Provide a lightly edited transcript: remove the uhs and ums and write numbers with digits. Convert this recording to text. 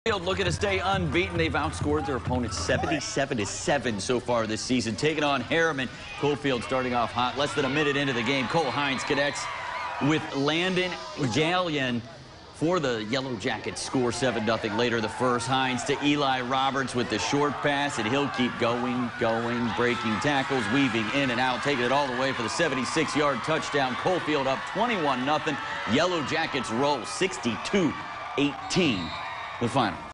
Looking to stay unbeaten. They've outscored their opponents 77-7 so far this season. Taking on Harriman. Coalfield starting off hot. Less than a minute into the game. Cole Hines connects with Landon Gallion for the Yellow Jackets. Score 7-0 later the first. Hines to Eli Roberts with the short pass, and he'll keep going, breaking tackles, weaving in and out, taking it all the way for the 76-yard touchdown. Coalfield up 21-0. Yellow Jackets roll 62-18. The final.